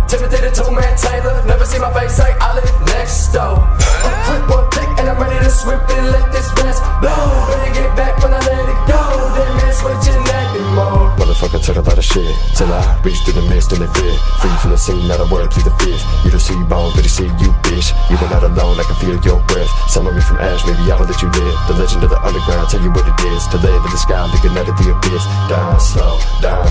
Timothy the two-man Taylor. Never see my face like I live next door. A quick one click and I'm ready to swiftly let this blast blow. Better get back when I let it go. Then man switching anymore. Motherfucker took a lot of shit till I reached through the mist and they fit. Free from the scene, not a word, plead the fifth. You don't see bone, but you see you, bitch. You were not alone, I can feel your breath. Summon me from ash, maybe I will let you live. The legend of the underground, tell you what it is. To land in the sky, looking out at the abyss. Down slow, down